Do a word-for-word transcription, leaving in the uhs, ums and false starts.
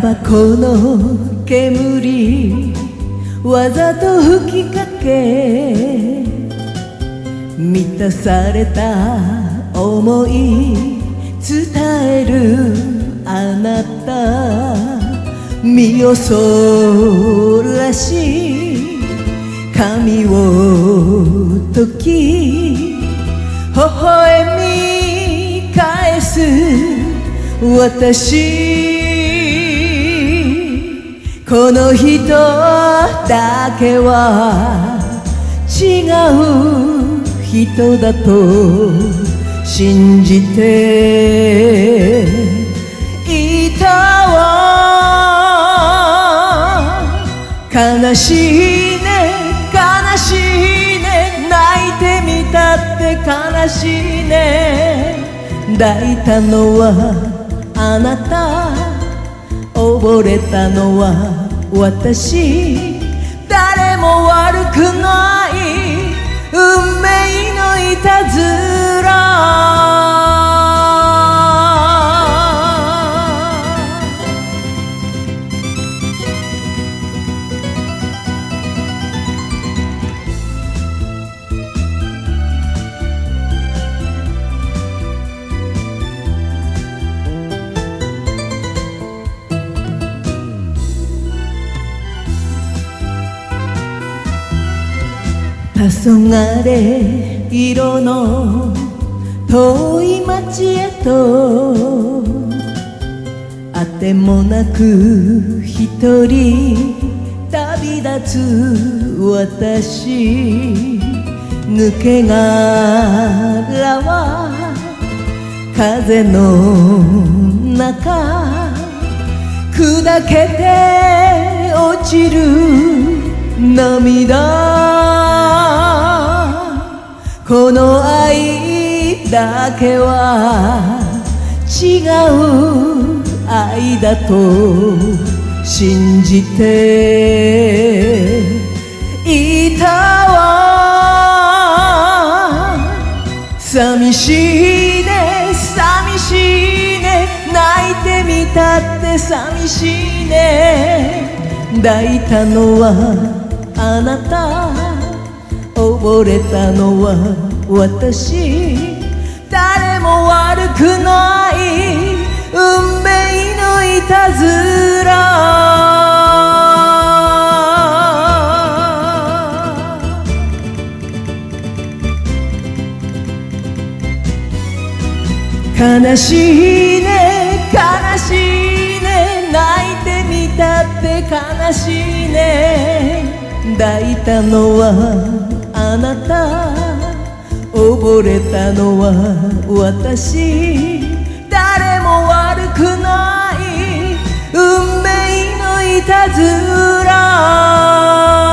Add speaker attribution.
Speaker 1: バコの煙わざと吹きかけ満たされた想い伝えるあなた身をそらし髪を解き微笑み返す私この人だけは違う人だと信じていたわ悲しいね悲しいね泣いてみたって悲しいね抱いたのはあなた溺れたのは私誰も悪くない運命のいたずら黄昏色の遠い街へとあてもなく一人旅立つ私抜け殻は風の中砕けて落ちる涙この愛だけは違う愛だと信じていたわ寂しいね寂しいね泣いてみたって寂しいね抱いたのはあなた溺れたのは私誰も悪くない運命のいたずら悲しいね悲しいね泣いてみたって悲しいね抱いたのはあなた溺れたのは私誰も悪くない運命のいたずら